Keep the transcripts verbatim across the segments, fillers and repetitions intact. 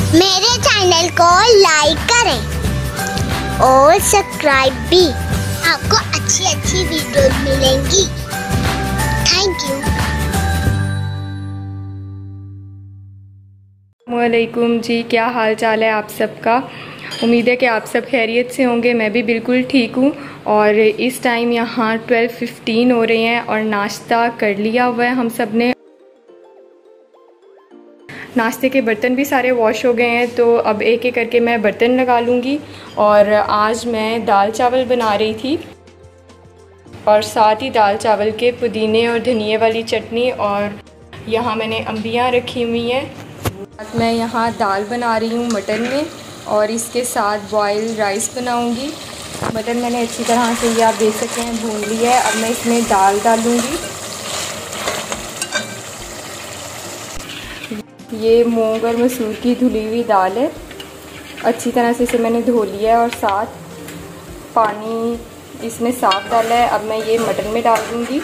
मेरे चैनल को लाइक करें और सब्सक्राइब भी। आपको अच्छी अच्छी वीडियोस मिलेंगी। Thank you. वालेकुम जी, क्या हाल चाल है आप सबका। उम्मीद है कि आप सब खैरियत से होंगे। मैं भी बिल्कुल ठीक हूँ। और इस टाइम यहाँ ट्वेल्व फिफ्टीन हो रहे हैं और नाश्ता कर लिया हुआ है हम सब ने। नाश्ते के बर्तन भी सारे वॉश हो गए हैं, तो अब एक एक करके मैं बर्तन लगा लूँगी। और आज मैं दाल चावल बना रही थी और साथ ही दाल चावल के पुदीने और धनिए वाली चटनी, और यहाँ मैंने अम्बियाँ रखी हुई हैं। मैं यहाँ दाल बना रही हूँ मटन में, और इसके साथ बॉयल राइस बनाऊँगी। मटन मैंने अच्छी तरह से, ये आप देख सकते हैं, भून लिया है। अब मैं इसमें दाल डालूँगी। ये मूंग और मसूर की धुली हुई दाल है। अच्छी तरह से इसे मैंने धो लिया है और साथ पानी इसमें साफ डाला है। अब मैं ये मटन में डाल दूँगी।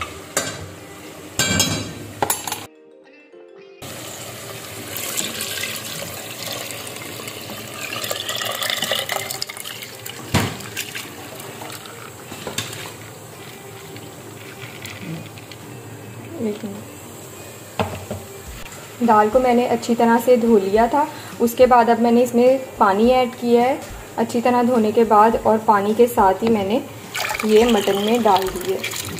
दाल को मैंने अच्छी तरह से धो लिया था। उसके बाद अब मैंने इसमें पानी ऐड किया है अच्छी तरह धोने के बाद, और पानी के साथ ही मैंने ये मटन में डाल दिए।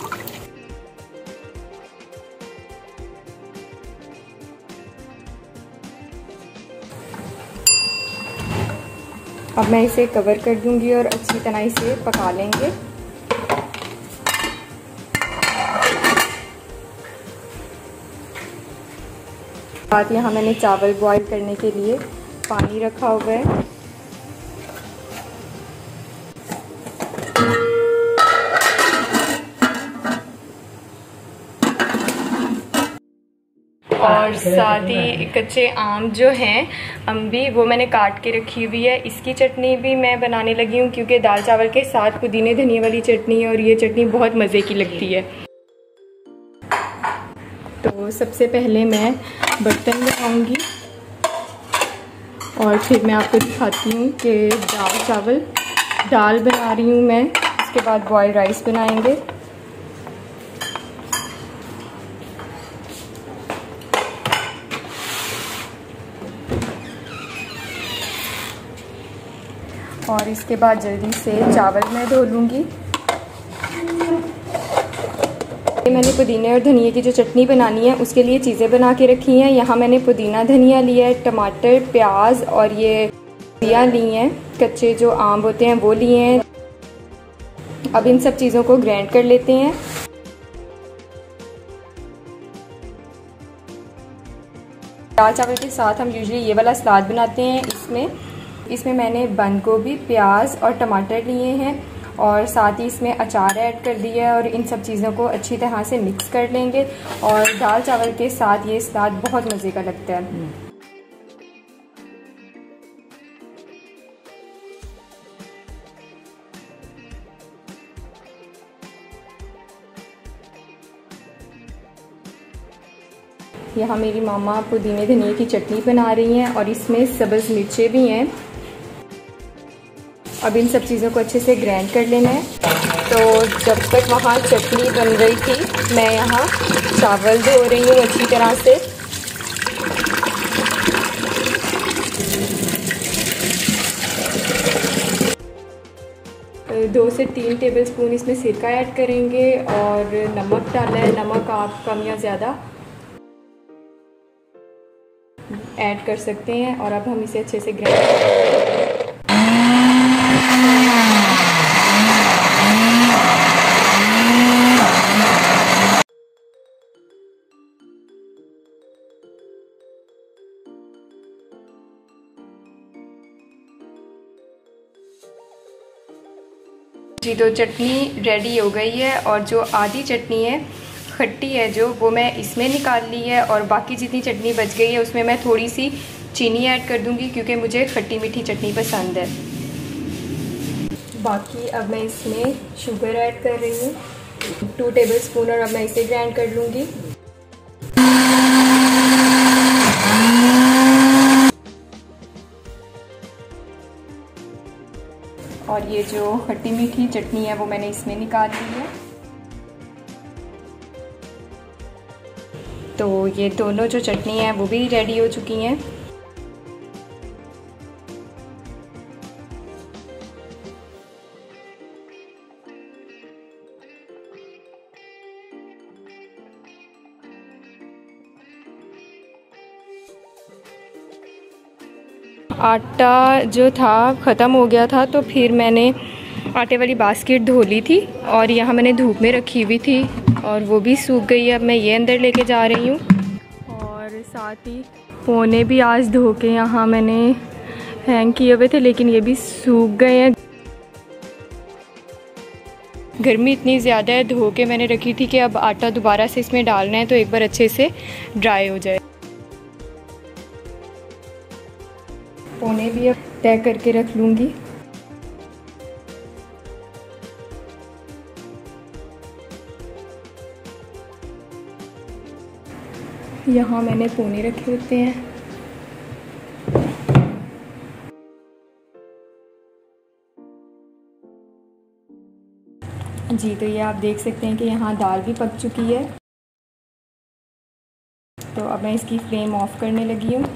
अब मैं इसे कवर कर दूंगी और अच्छी तरह इसे पका लेंगे। बाद यहाँ मैंने चावल बॉईल करने के लिए पानी रखा हुआ है। और साथ ही कच्चे आम जो हैं, अम्बी, वो मैंने काट के रखी हुई है। इसकी चटनी भी मैं बनाने लगी हूँ, क्योंकि दाल चावल के साथ पुदीने धनिए वाली चटनी, और ये चटनी बहुत मज़े की लगती है। तो सबसे पहले मैं बर्तन लगाऊंगी और फिर मैं आपको दिखाती हूँ कि दाल चावल दाल बना रही हूँ मैं। उसके बाद बॉयल राइस बनाएंगे। और इसके बाद जल्दी से चावल मैं धो लूँगी। मैंने पुदीने और धनिए की जो चटनी बनानी है उसके लिए चीज़ें बना के रखी हैं। यहाँ मैंने पुदीना धनिया लिया है, टमाटर, प्याज, और ये दिया ली हैं, कच्चे जो आम होते हैं वो लिए हैं। अब इन सब चीज़ों को ग्राइंड कर लेते हैं। दाल चावल के साथ हम यूजुअली ये वाला सलाद बनाते हैं। इसमें इसमें मैंने बंद गोभी, प्याज और टमाटर लिए हैं, और साथ ही इसमें अचार ऐड कर दिया है। और इन सब चीज़ों को अच्छी तरह से मिक्स कर लेंगे। और दाल चावल के साथ ये सलाद बहुत मज़े का लगता है। यहाँ मेरी मामा पुदीने धनिए की चटनी बना रही हैं, और इसमें सब्ज़ मिर्चें भी हैं। अब इन सब चीज़ों को अच्छे से ग्राइंड कर लेना है। तो जब तक वहाँ चटनी बन रही थी, मैं यहाँ चावल धो रही हूँ अच्छी तरह से। दो से तीन टेबलस्पून इसमें सिरका ऐड करेंगे, और नमक डालना है। नमक आप कम या ज़्यादा ऐड कर सकते हैं। और अब हम इसे अच्छे से ग्राइंड जी। तो चटनी रेडी हो गई है, और जो आधी चटनी है खट्टी है जो, वो मैं इसमें निकाल ली है। और बाकी जितनी चटनी बच गई है उसमें मैं थोड़ी सी चीनी ऐड कर दूंगी, क्योंकि मुझे खट्टी मीठी चटनी पसंद है। बाकी अब मैं इसमें शुगर ऐड कर रही हूँ, टू टेबलस्पून, और अब मैं इसे ग्राइंड कर लूँगी। और ये जो खट्टी मीठी चटनी है वो मैंने इसमें निकाल ली है। तो ये दोनों जो चटनी है वो भी रेडी हो चुकी हैं। आटा जो था ख़त्म हो गया था, तो फिर मैंने आटे वाली बास्केट धो ली थी और यहाँ मैंने धूप में रखी हुई थी और वो भी सूख गई है। अब मैं ये अंदर लेके जा रही हूँ। और साथ ही पोने भी आज धो के यहाँ मैंने हैंग किए हुए थे, लेकिन ये भी सूख गए हैं। गर्मी इतनी ज़्यादा है, धो के मैंने रखी थी कि अब आटा दोबारा से इसमें डालना है तो एक बार अच्छे से ड्राई हो जाए। पोने भी अब तय करके रख लूँगी। यहाँ मैंने पोने रखे होते हैं। जी, तो ये आप देख सकते हैं कि यहाँ दाल भी पक चुकी है। तो अब मैं इसकी फ्लेम ऑफ करने लगी हूँ।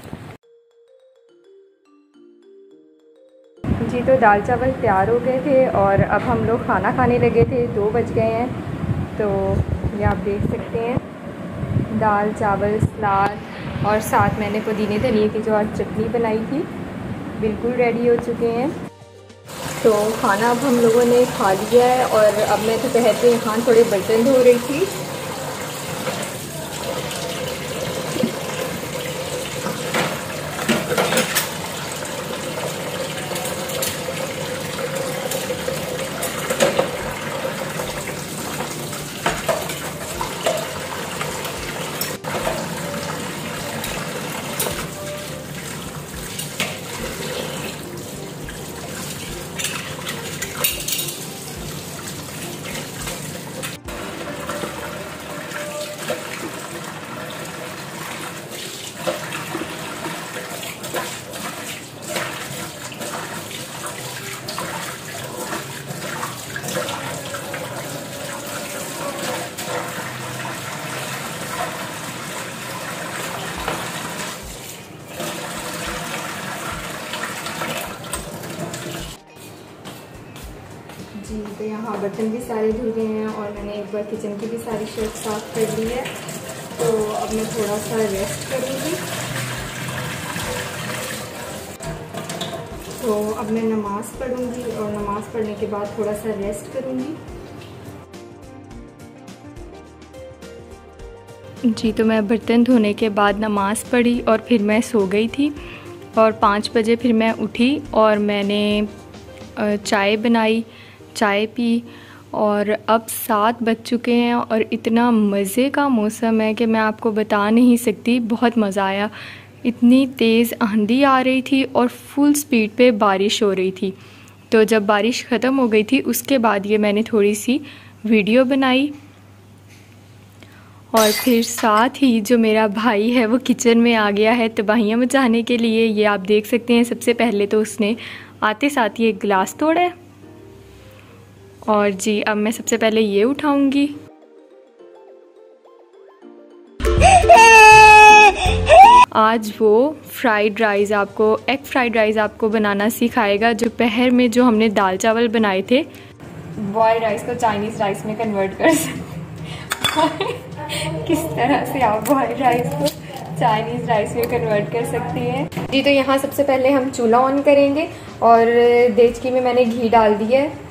जी, तो दाल चावल तैयार हो गए थे और अब हम लोग खाना खाने लगे थे। दो बज गए हैं। तो ये आप देख सकते हैं, दाल चावल सलाद और साथ मैंने पुदीने धनिए की जो आज चटनी बनाई थी बिल्कुल रेडी हो चुके हैं। तो खाना अब हम लोगों ने खा लिया है और अब मैं दोपहर के यहाँ थोड़े बर्तन धो रही थी। जी, तो यहाँ बर्तन भी सारे धुल गए हैं और मैंने एक बार किचन की भी सारी शेल्फ साफ़ कर ली है। तो अब मैं थोड़ा सा रेस्ट करूँगी। तो अब मैं नमाज़ पढ़ूँगी और नमाज़ पढ़ने के बाद थोड़ा सा रेस्ट करूँगी। जी, तो मैं बर्तन धोने के बाद नमाज़ पढ़ी और फिर मैं सो गई थी और पाँच बजे फिर मैं उठी और मैंने चाय बनाई, चाय पी और अब सात बज चुके हैं और इतना मज़े का मौसम है कि मैं आपको बता नहीं सकती। बहुत मज़ा आया। इतनी तेज़ आंधी आ रही थी और फुल स्पीड पे बारिश हो रही थी। तो जब बारिश ख़त्म हो गई थी उसके बाद ये मैंने थोड़ी सी वीडियो बनाई और फिर साथ ही जो मेरा भाई है वो किचन में आ गया है तबाहियाँ मचाने के लिए। ये आप देख सकते हैं, सबसे पहले तो उसने आते साथ ही एक गिलास तोड़ा है और जी अब मैं सबसे पहले ये उठाऊंगी। आज वो फ्राइड राइस आपको एग फ्राइड राइस आपको बनाना सिखाएगा। जो दोपहर में जो हमने दाल चावल बनाए थे, बॉयल्ड राइस को चाइनीज़ राइस में कन्वर्ट कर सकते किस तरह से आप बॉयल्ड राइस को चाइनीज़ राइस में कन्वर्ट कर सकती हैं। जी, तो यहाँ सबसे पहले हम चूल्हा ऑन करेंगे और देचकी में मैंने घी डाल दिया है।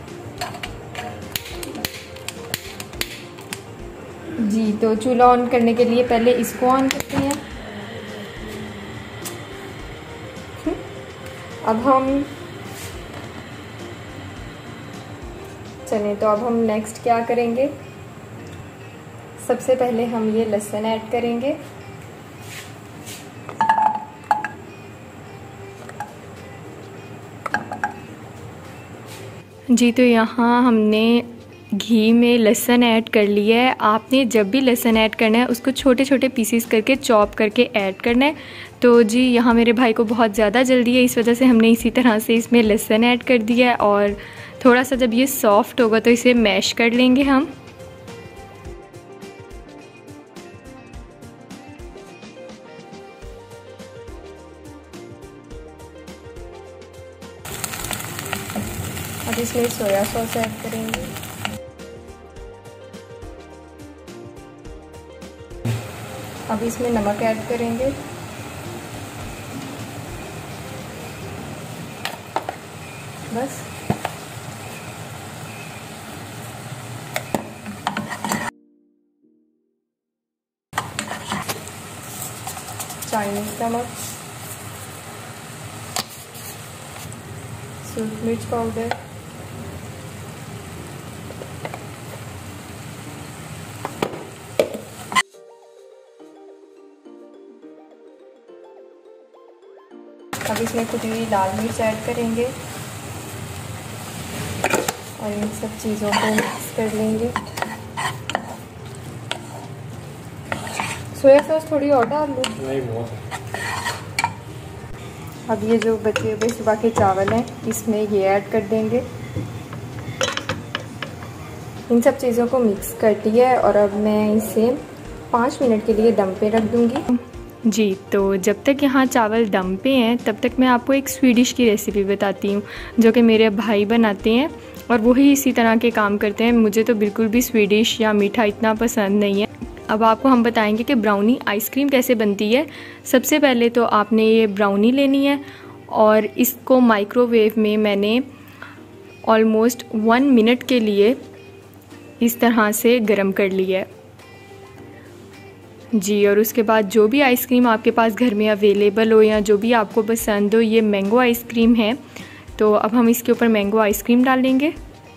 जी, तो चूल्हा ऑन करने के लिए पहले इसको ऑन करते हैं। अब हम चलें, तो अब हम नेक्स्ट क्या करेंगे, सबसे पहले हम ये लहसुन ऐड करेंगे। जी, तो यहाँ हमने घी में लहसुन ऐड कर लिया है। आपने जब भी लहसुन ऐड करना है उसको छोटे छोटे पीसेस करके चॉप करके ऐड करना है तो जी यहाँ मेरे भाई को बहुत ज़्यादा जल्दी है, इस वजह से हमने इसी तरह से इसमें लहसुन ऐड कर दिया है और थोड़ा सा जब ये सॉफ्ट होगा तो इसे मैश कर लेंगे हम। अब इसमें सोया सॉस ऐड करेंगे। अब इसमें नमक ऐड करेंगे। बस चाइनीज नमक, सूरज मिर्च पाउडर, अब इसमें कुटी हुई लाल मिर्च ऐड करेंगे और इन सब चीज़ों को मिक्स कर लेंगे। सोया सॉस थोड़ी और डाल लो। नहीं बहुत। अब ये जो बचे हुए सुबह के चावल हैं इसमें ये ऐड कर देंगे। इन सब चीज़ों को मिक्स कर दिया है और अब मैं इसे पाँच मिनट के लिए दम पे रख दूँगी। जी, तो जब तक यहाँ चावल दम पे हैं तब तक मैं आपको एक स्वीडिश की रेसिपी बताती हूँ जो कि मेरे भाई बनाते हैं और वही इसी तरह के काम करते हैं। मुझे तो बिल्कुल भी स्वीडिश या मीठा इतना पसंद नहीं है। अब आपको हम बताएंगे कि ब्राउनी आइसक्रीम कैसे बनती है। सबसे पहले तो आपने ये ब्राउनी लेनी है और इसको माइक्रोवेव में मैंने ऑलमोस्ट वन मिनट के लिए इस तरह से गर्म कर लिया है जी। और उसके बाद जो भी आइसक्रीम आपके पास घर में अवेलेबल हो या जो भी आपको पसंद हो, ये मैंगो आइसक्रीम है तो अब हम इसके ऊपर मैंगो आइसक्रीम डालेंगे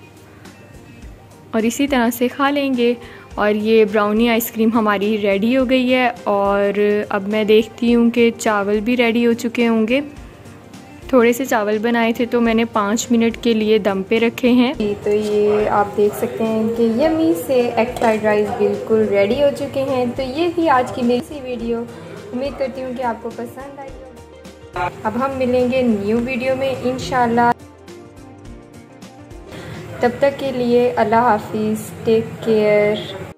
और इसी तरह से खा लेंगे। और ये ब्राउनी आइसक्रीम हमारी रेडी हो गई है और अब मैं देखती हूँ कि चावल भी रेडी हो चुके होंगे। थोड़े से चावल बनाए थे तो मैंने पाँच मिनट के लिए दम पे रखे हैं। तो ये आप देख सकते हैं कि यम्मी से एग फ्राइड राइस बिल्कुल रेडी हो चुके हैं। तो ये थी आज की मेरी सी वीडियो। उम्मीद करती हूँ कि आपको पसंद आई हो। अब हम मिलेंगे न्यू वीडियो में इंशाल्लाह। तब तक के लिए अल्लाह हाफिज़, टेक केयर।